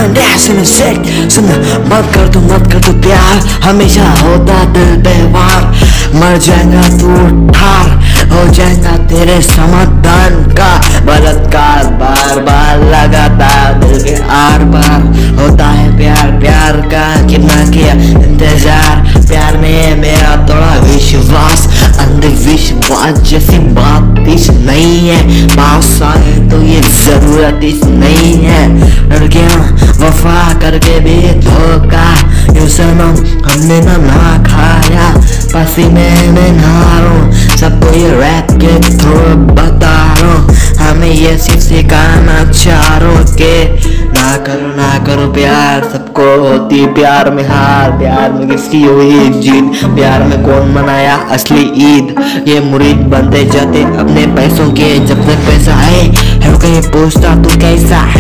सुन, मत कर तू प्यार, हमेशा होता दिल पे वार। मर जाएगा तू ठार, हो जाएगा तेरे समाधान का बलात्कार। बार बार लगाता दिल के आर पार, होता है प्यार प्यार का कितना किया इंतजार। प्यार में मेरा थोड़ा विश्वास, अंधविश्वास जैसी बात इस नहीं है। पास आए तो ये जरूरत इस नहीं है। लड़कियां वफा करके भी धोखा, यूं सनम हमने ना खाया। पसीने में नहारूं, सबको ये रैप के थ्रू बता रहा हूँ। हमें ये सिर्फ सिखाना चारों के ना करो प्यार, सबको होती प्यार में हार। प्यार में किसकी हुई जीत, प्यार में कौन मनाया असली ईद। ये मुरीद बनते जाते अपने पैसों के, जब तक पैसा है कहीं पूछता तू कैसा